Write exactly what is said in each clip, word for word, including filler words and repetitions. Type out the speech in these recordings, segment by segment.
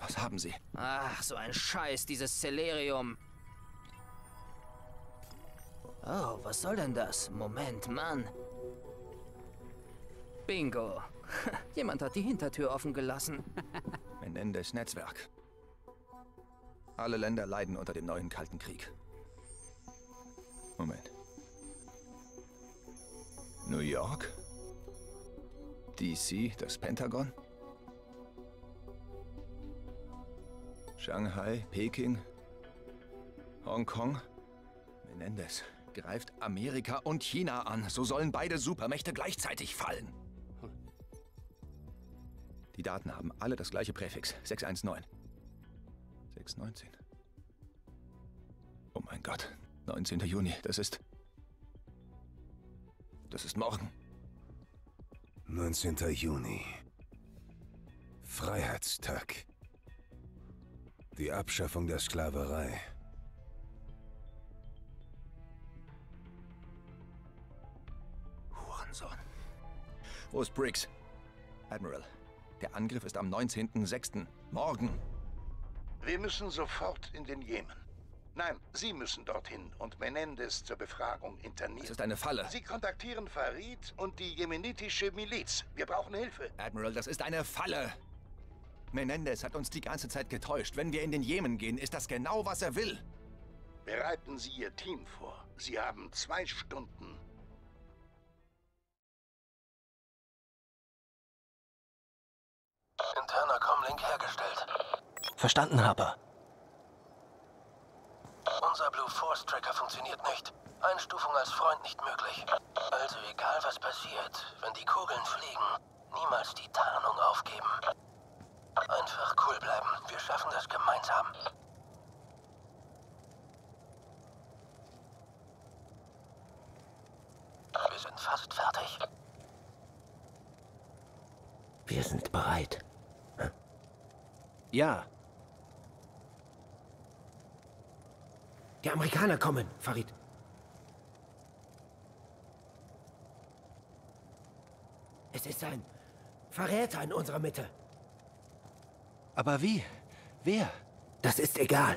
Was haben Sie? Ach, so ein Scheiß, dieses Celerium. Oh, was soll denn das? Moment, Mann. Bingo. Jemand hat die Hintertür offen gelassen. Menendez Netzwerk. Alle Länder leiden unter dem neuen Kalten Krieg. Moment. New York? D C, das Pentagon? Shanghai, Peking, Hongkong? Menendez greift Amerika und China an. So sollen beide Supermächte gleichzeitig fallen. Die Daten haben alle das gleiche Präfix. sechs eins neun. sechs neunzehn. Oh mein Gott. neunzehnter Juni. Das ist... Das ist morgen. neunzehnter Juni. Freiheitstag. Die Abschaffung der Sklaverei. Hurensohn. Wo ist Briggs? Admiral, der Angriff ist am neunzehnten sechsten Morgen. Wir müssen sofort in den Jemen. Nein, Sie müssen dorthin und Menendez zur Befragung internieren. Das ist eine Falle. Sie kontaktieren Farid und die jemenitische Miliz. Wir brauchen Hilfe. Admiral, das ist eine Falle. Menendez hat uns die ganze Zeit getäuscht. Wenn wir in den Jemen gehen, ist das genau, was er will. Bereiten Sie Ihr Team vor. Sie haben zwei Stunden. Interner Comlink hergestellt. Verstanden, Harper. Unser Blue Force Tracker funktioniert nicht. Einstufung als Freund nicht möglich. Also egal was passiert, wenn die Kugeln fliegen, niemals die Tarnung aufgeben. Einfach cool bleiben. Wir schaffen das gemeinsam. Wir sind fast fertig. Wir sind bereit. Hm? Ja. Die Amerikaner kommen, Farid. Es ist ein Verräter in unserer Mitte. Aber wie? Wer? Das ist egal.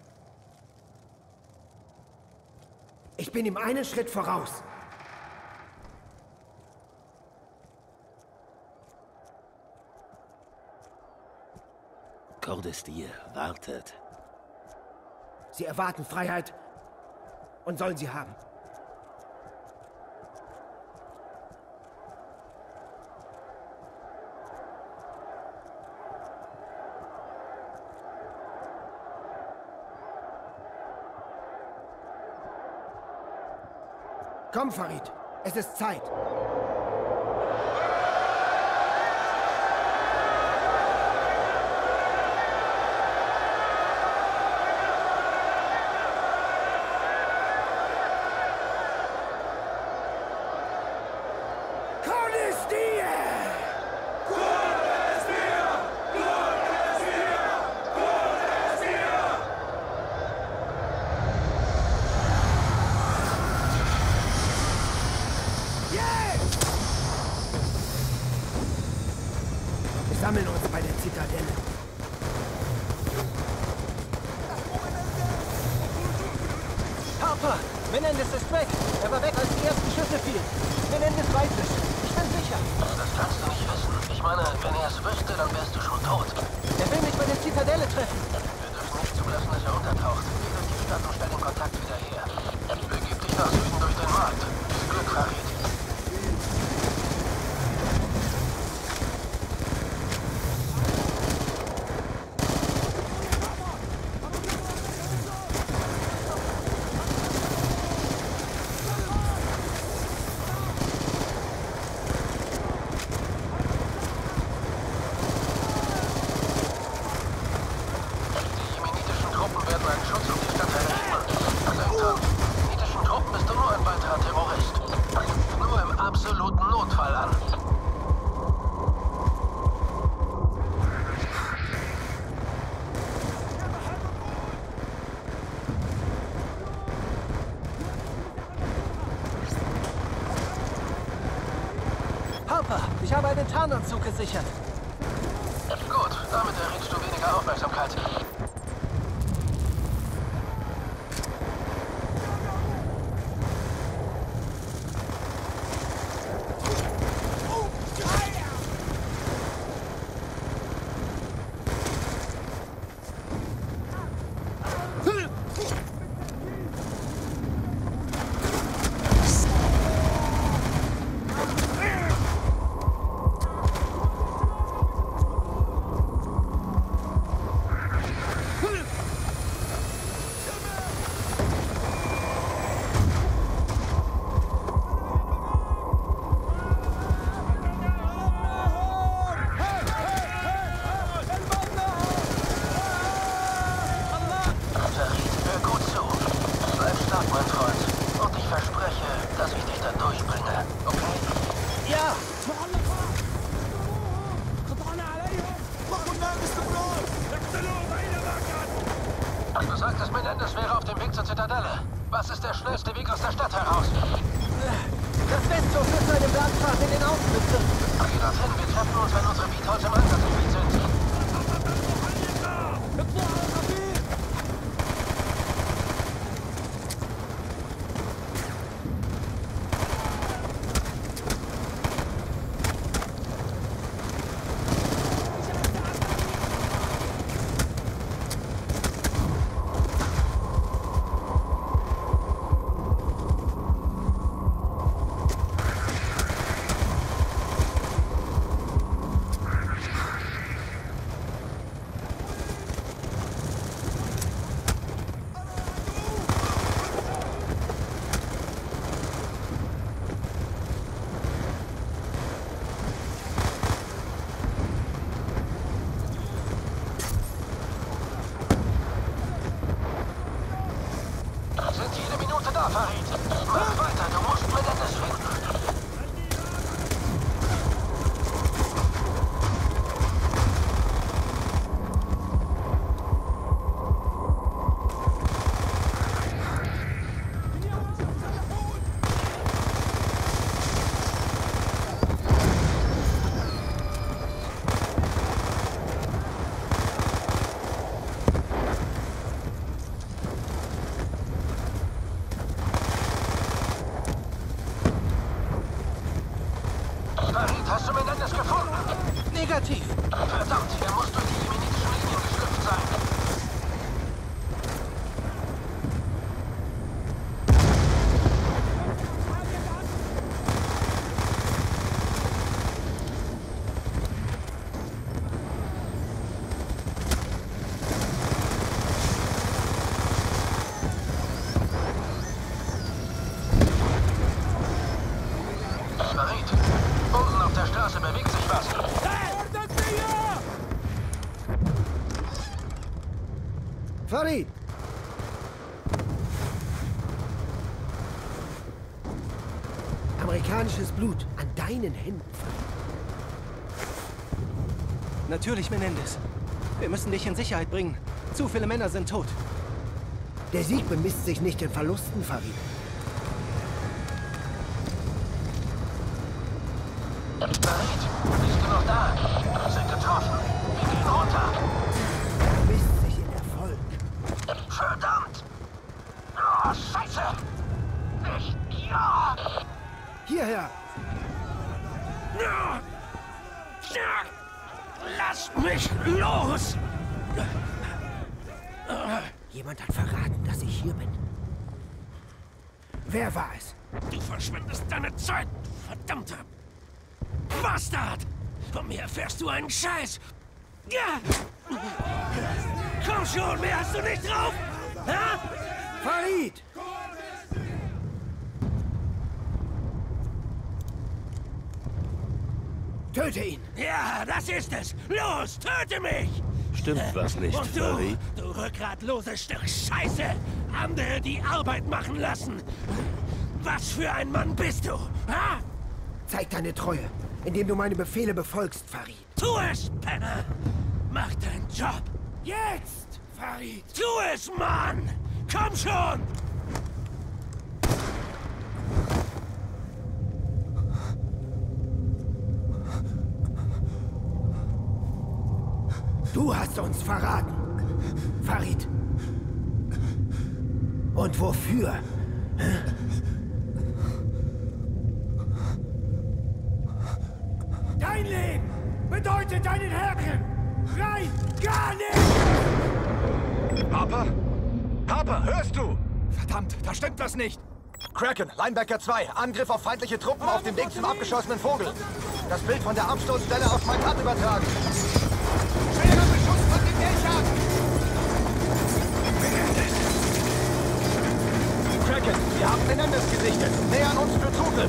Ich bin ihm einen Schritt voraus. Kordestir wartet. Sie erwarten Freiheit und sollen sie haben. Komm, Farid. Es ist Zeit. Wir sammeln uns bei der Zitadelle. Harper! Menendez ist weg! Er war weg, als die ersten Schüsse fielen. Menendez weiß es. Ich bin sicher. Das kannst du nicht wissen. Ich meine, wenn er es wüsste, dann wärst du schon tot. Er will mich bei der Zitadelle treffen. Wir dürfen nicht zulassen, dass er untertaucht. Geh durch die Stadt und stell den Kontakt wieder her. Begib dich nach Süden durch den Markt. Viel Glück, Farid. Ich habe einen Tarnanzug gesichert. Gut, damit errätst du weniger deine Aufmerksamkeit. Du sagtest, Menendez wäre auf dem Weg zur Zitadelle. Was ist der schnellste Weg aus der Stadt heraus? Das Westtor führt zu einem Bergpfad in den Außenbezirk. Geh dorthin, wir treffen uns, wenn unsere Beatholz im Einsatzgebiet sind. Farid, mach weiter, du musst Menendez finden. Hast du Menendez gefunden? Negativ. Verdammt, er muss durch die jemenitischen Linien geschlüpft sein. Farid, unten auf der Straße bewegt sich was. Farid! Amerikanisches Blut an deinen Händen. Natürlich, Menendez. Wir müssen dich in Sicherheit bringen. Zu viele Männer sind tot. Der Sieg bemisst sich nicht in Verlusten, Farid. Farid, bist du noch da? Wir sind getroffen. Wir gehen runter. Bemisst sich in Erfolg. Verdammt! Oh, Scheiße! Nicht! Ja! Hierher! Lass mich los! Jemand hat verraten, dass ich hier bin. Wer war es? Du verschwendest deine Zeit, verdammter Bastard! Von mir erfährst du einen Scheiß! Ja! Komm schon, mehr hast du nicht drauf! Ha? Farid! Töte ihn! Ja, das ist es! Los, töte mich! Stimmt was nicht, Und du, Farid? du rückgratloses Stück Scheiße! Andere die Arbeit machen lassen! Was für ein Mann bist du, ha? Zeig deine Treue, indem du meine Befehle befolgst, Farid. Tu es, Penner! Mach deinen Job! Jetzt, Farid! Tu es, Mann! Komm schon! Du hast uns verraten. Farid. Und wofür? Dein Leben bedeutet deinen Herren rein gar nichts! Harper? Harper, hörst du? Verdammt, da stimmt was nicht. Kraken, Linebacker zwei. Angriff auf feindliche Truppen auf dem Weg zum abgeschossenen Vogel. Das Bild von der Absturzstelle auf mein Cut übertragen. Schwerer Beschuss von den Dächern! Kraken, wir haben Menendez gesichtet. Nähern uns für Zugriff.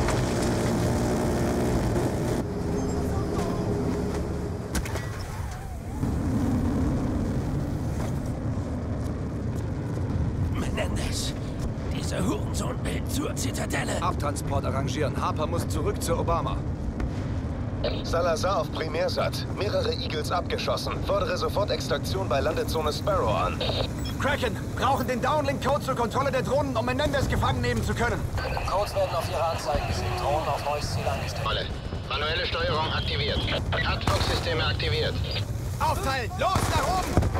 Menendez! Dieser Hurensohn will zur Zitadelle. Abtransport arrangieren. Harper muss zurück zu Obama. Salazar auf Primärsat. Mehrere Eagles abgeschossen. Fordere sofort Extraktion bei Landezone Sparrow an. Kraken, brauchen den Downlink-Code zur Kontrolle der Drohnen, um Menendez gefangen nehmen zu können. Codes werden auf Ihre Anzeigen gesehen. Drohnen auf neues Ziel eingestellt. Alle. Manuelle Steuerung aktiviert. Ad-Hoc-Systeme aktiviert. Aufteilen! Los, nach oben!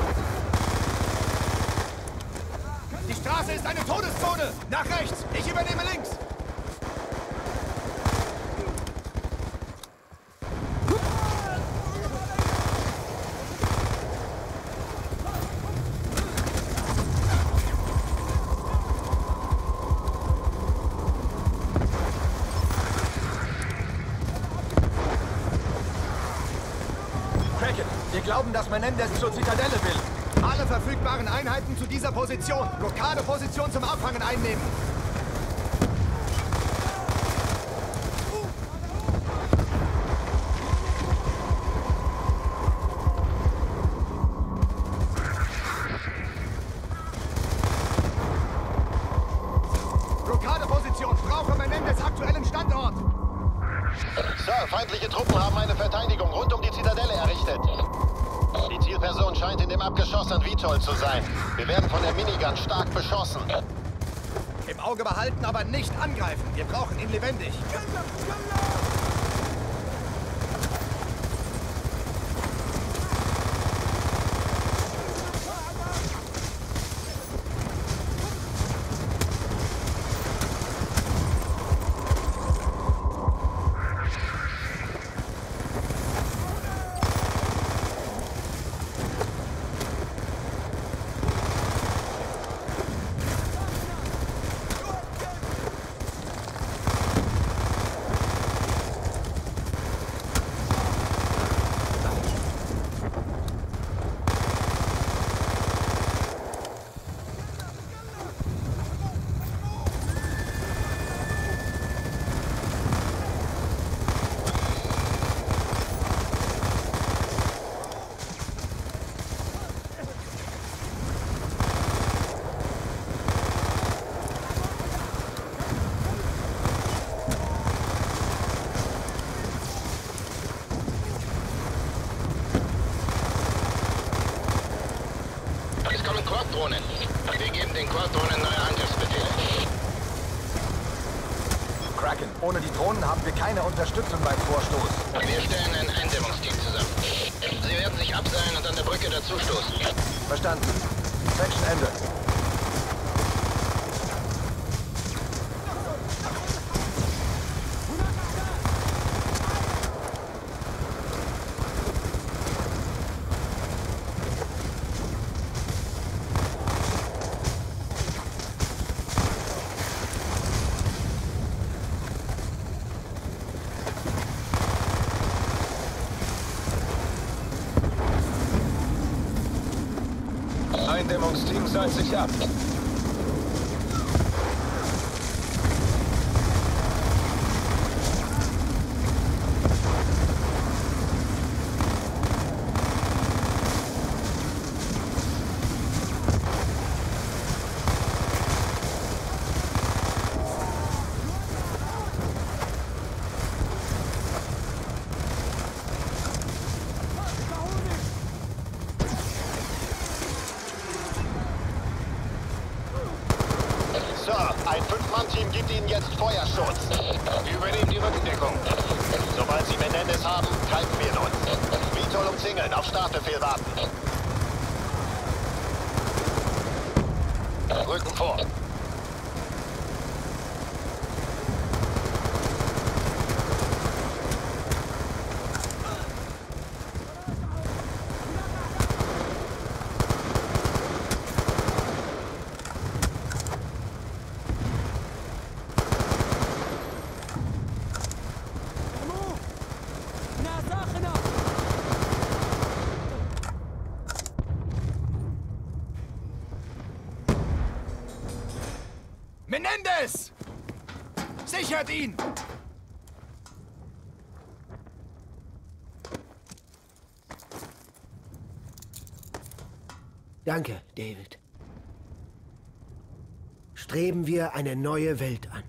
Die Straße ist eine Todeszone! Nach rechts! Ich übernehme links! Kraken, wir glauben, dass Menendez zur Zitadelle will. Alle verfügbaren Einheiten zu dieser Position. Blockadeposition zum Abfangen einnehmen. Blockadeposition. Brauche Menendez aktuellen Standort. Sir, feindliche Truppen haben eine Verteidigung rund um die Zitadelle errichtet. Die Zielperson scheint in dem abgeschossenen V TOL zu sein. Wir werden von der Minigun stark beschossen. Im Auge behalten, aber nicht angreifen. Wir brauchen ihn lebendig. Quad-Drohnen. Wir geben den Quad-Drohnen neue Angriffsbefehle. Kraken, ohne die Drohnen haben wir keine Unterstützung beim Vorstoß. Wir stellen ein Eindämmungsteam zusammen. Sie werden sich abseilen und an der Brücke dazustoßen. Verstanden. Section Ende. Eindämmungsteam seilt sich ab. Sir, ein Fünf-Mann-Team gibt Ihnen jetzt Feuerschutz. Übernehmen die Rückendeckung. Sobald Sie Menendez haben, greifen wir uns. Vitol umzingeln, auf Startbefehl warten. Rücken vor. Menendez! Sichert ihn! Danke, David. Streben wir eine neue Welt an.